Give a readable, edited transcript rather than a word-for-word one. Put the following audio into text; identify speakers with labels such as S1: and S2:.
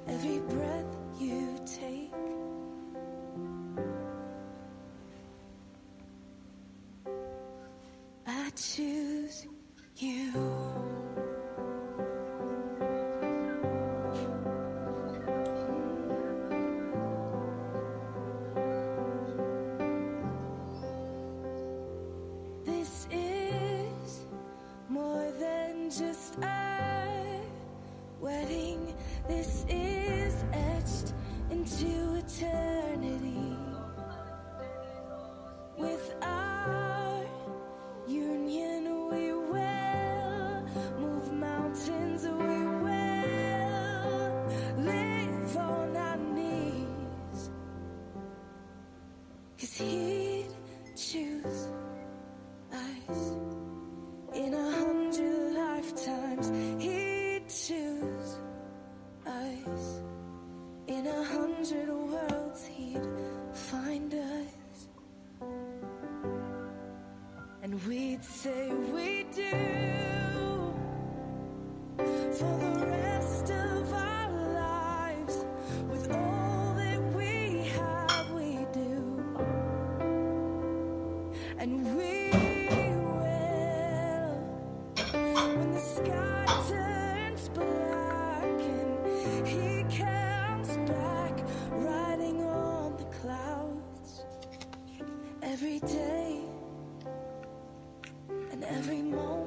S1: every breath you take. I choose you. This is more than just a wedding. This is etched into eternity. With our union, we will move mountains. We will live on our knees. 'Cause he'd choose us in 100 lifetimes. He'd choose us in 100 worlds. He'd find us, and we'd say we do for the rest of our lives. With all that we have, we do, and we will, when the sky turns black and he comes back riding on the clouds. Every day and every moment